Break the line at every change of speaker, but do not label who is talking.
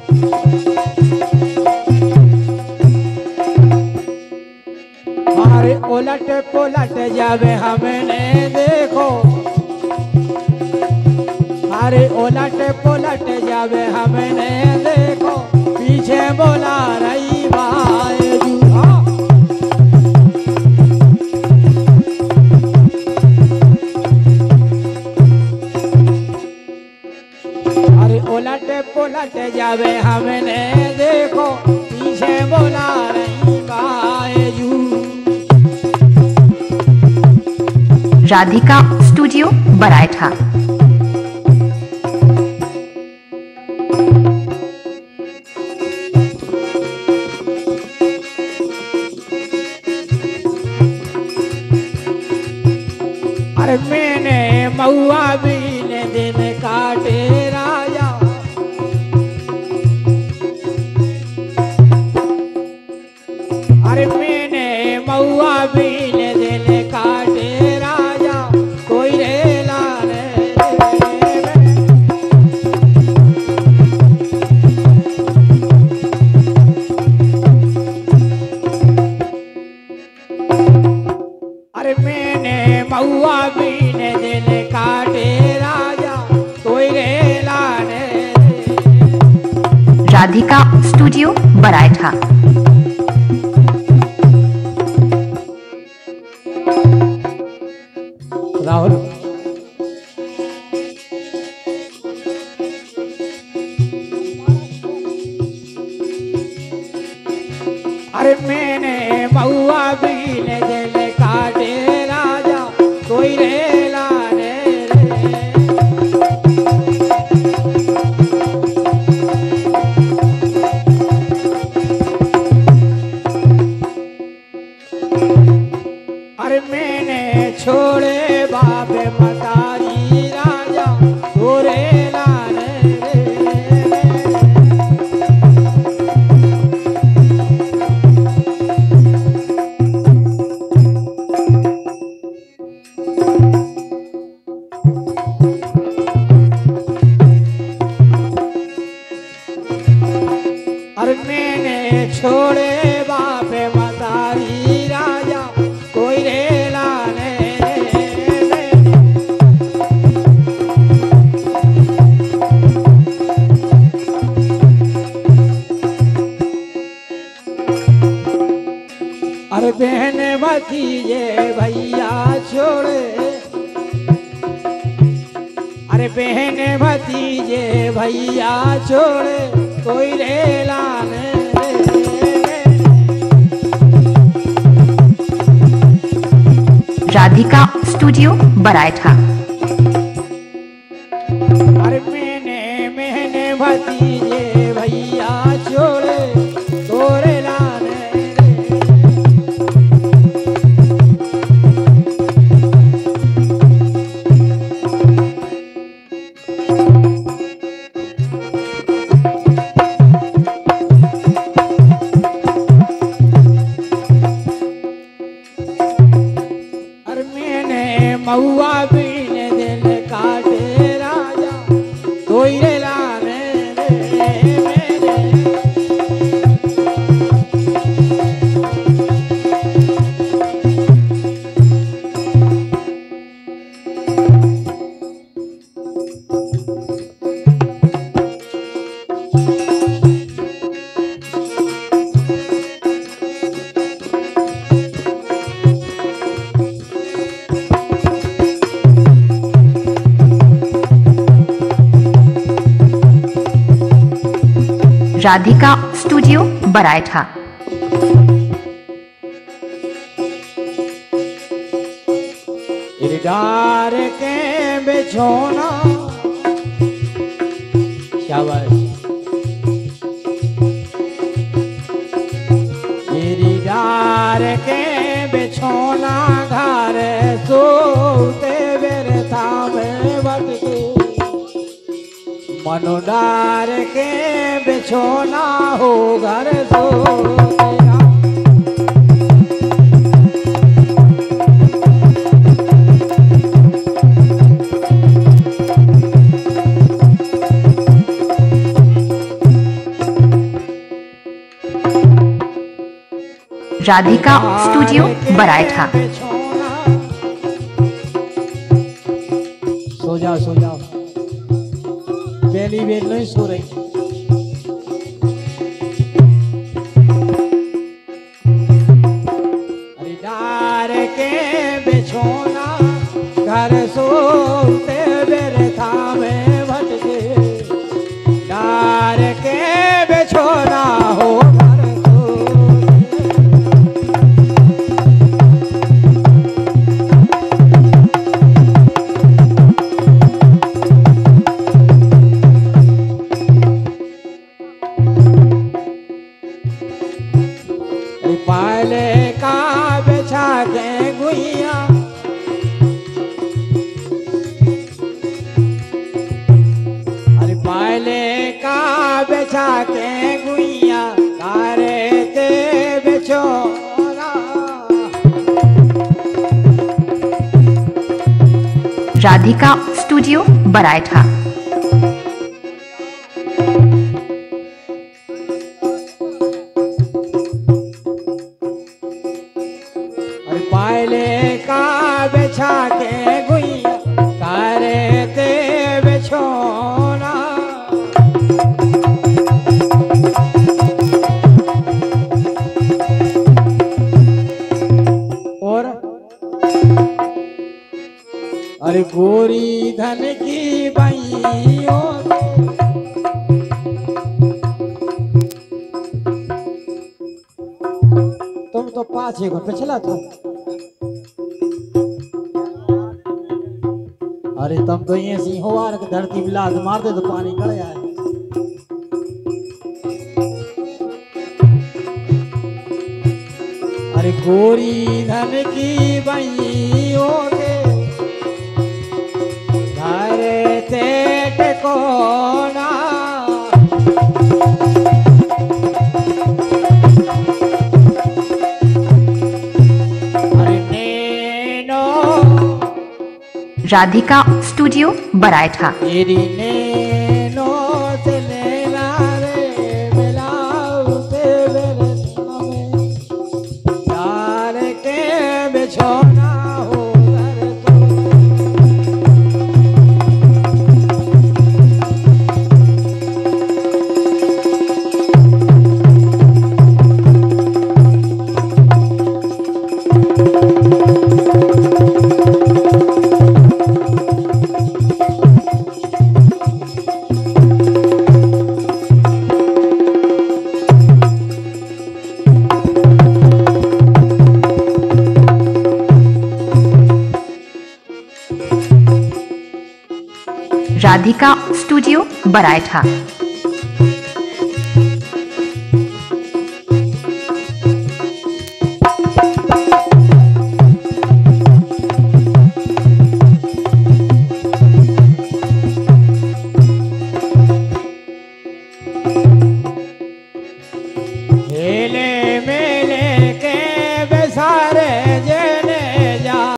अरे उलट पुलट जावे हमने देखो, अरे उलट पुलट जावे हमने देखो, पीछे बोला रही भाई जूहा। अरे उलट पुलट जावे हमने देखो, पीछे बोला रही भाई जू।
राधिका स्टूडियो बरायठा।
अरे मैंने महुआ बीन दिन काटे राजा, अरे मैंने महुआ बीन दिन काटे राजा, कोई रेला रे। अरे मैंने महुआ बीन दिन काटे राजा, कोई रेला रे।
राधिका स्टूडियो बरायठा।
राहुल अरे मैंने महुआ बीन दिल काटे राजा, कोई रेला रे। अरे मैंने छोड़े बाप मतारी राजा, तो रेला रे। अरे मैंने छोड़े बाप मतारी राजा, कोई रेला रे। अरे बहन भतीजे भैया छोड़े, अरे बहन भतीजे भैया छोड़े, कोई रेला रे।
राधिका स्टूडियो बरायठा।
अरे मैंने भतीजे भैया छोड़े, तो रेला रे। अरे मैंने महुआ बीन दिल काटे राजा, कोई रेला रे।
राधिका स्टूडियो बरायठा।
इरडार के बिछोना शाबाश, इरडार के बिछोना घर सोते व्यर्था में भटके, मनोडार के बिछोना हो घर सोते।
राधिका स्टूडियो बरायठा।
सो जाओ सो जाओ, पहली बेल नहीं सो रही। अरे डार के बिछोना घर सोते बेरे थामे भटके, डार के बिछोना हो घर पाले का बिछा के गुइया, अरे पाले का बिछा के गुइया, तारे ते बिछोना।
राधिका स्टूडियो बरायठा।
पायले का बिछा के गुइया, तारे ते बिछोना। और अरे गोरी धन की बइयों, तुम तो पाछे को पिछला था। अरे तब तो ये सी हो आर धरती बिलास मार दे तो पानी गड़ आए। अरे गोरी धन की बइयों के घरे ते टेकोना।
राधिका स्टूडियो बरायठा।
तेरी नैनो से नैना रे मिलाऊ ते मेरे नामे, डार के बिछोना हो घर
राधिका स्टूडियो बरायठा।